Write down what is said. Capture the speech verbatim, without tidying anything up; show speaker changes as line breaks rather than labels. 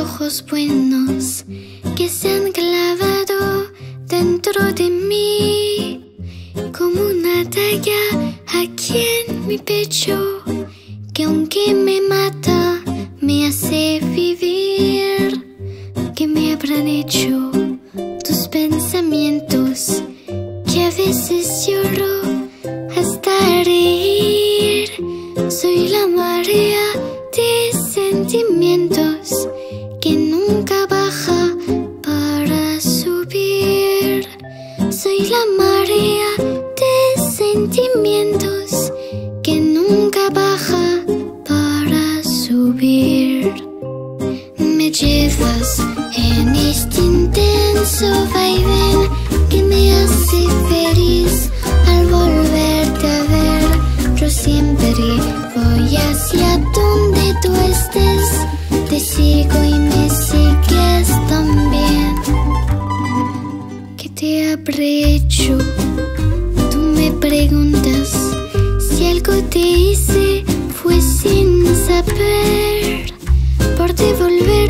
ojos buenos que se han clavado dentro de mí, como una daga aquí en mi pecho, que aunque me mata, me hace vivir. ¿Qué me habrán hecho tus pensamientos? Que a veces lloro hasta reír. Soy la marea de sentimientos que nunca baja para subir. Soy la marea de sentimientos que nunca baja para subir. Me llevas en este intenso vaivén que me hace feliz al volverte a ver. Yo siempre voy hacia donde tú estés, te sigo y me sigues también. ¿Qué te habré hecho? Tú me preguntas. Si algo te hice fue sin saber, por devolver